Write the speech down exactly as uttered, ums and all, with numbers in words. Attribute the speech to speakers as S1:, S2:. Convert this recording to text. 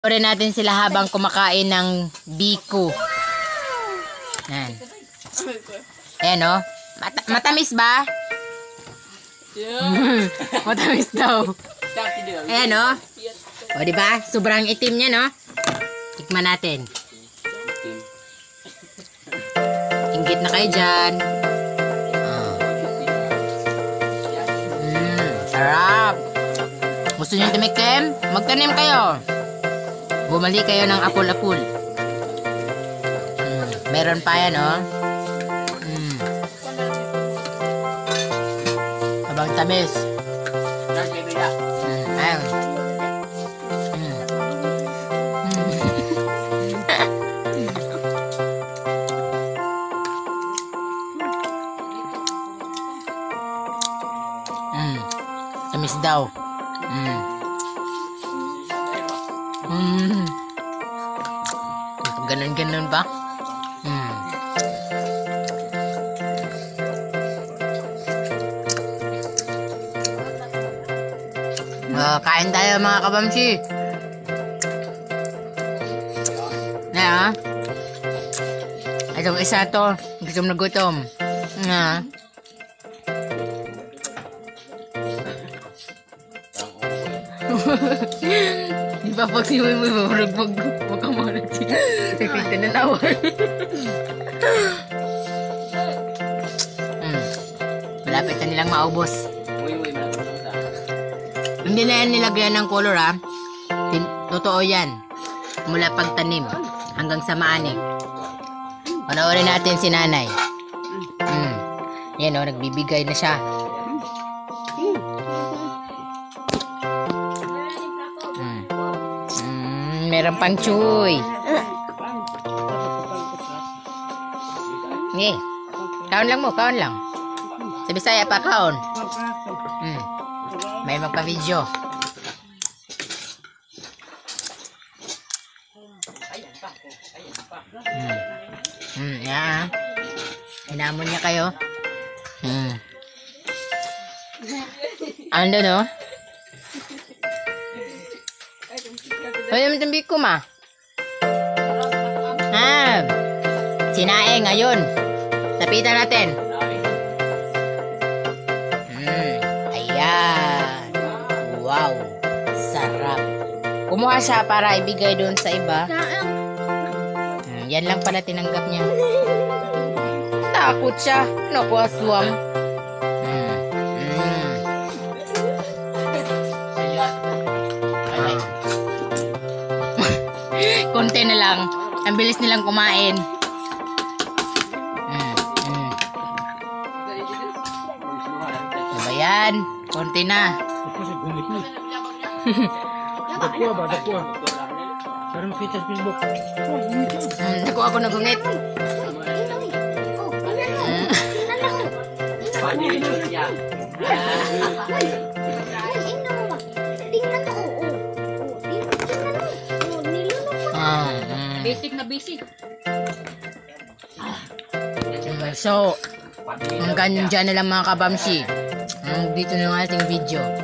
S1: Rin natin sila habang kumakain ng biko. Yan. Ayan o. Mat matamis ba? Matamis daw. Ayan o. O diba? Sobrang itim niya no? Tikman natin. Inggit na kayo dyan. Oh. Mm, sarap. Gusto nyo tumikim? Magtanim kayo. Bumali kayo ng apul-apul. Mm, meron pa yan, oh. Mm. Habang tamis. Mm, ayun. Mm. Mm. Tamis daw. Mm. Mm. Ganon-ganon ba? Mm. Uh, kain tayo mga kabamsi. Na, itong isa to, gutom na gutom. Na. Di ba pag siya mo marag pag makamarag siya nakita na nawan. hmm. Malapit na nilang maubos. Hindi na yan nilagyan ng color ha. Totoo yan. Mula pagtanim hanggang sa maani. Panoorin natin si nanay. hmm. Yan o, nagbibigay na siya. Meron pang chuy. Nge. Kaon lang mo, kaon lang. Sa Bisaya pa, kaon. Hmm. May magpa-video. Hmm. Hmm, yan. Hinamon niya kayo. Hmm. Ano no? Hoy, naman itong biko ma. Ah, sinae ngayon. Tapitan natin. Hmm, ayan. Wow, sarap. Kumuha siya para ibigay doon sa iba. Hmm, yan lang pala tinanggap niya. Takot siya. Naku, aswang. Hmm, hmm. Konti na lang. Ang bilis nilang kumain. Mm, mm. Diba yan? Konti na.
S2: Dakuha ba? Dakuha. Para makita sa Facebook.
S1: Mm, nakuha ako nagungit.
S3: Basic na basic.
S1: So, hanggang dyan na lang mga kabamsi. Dito na ang ating video.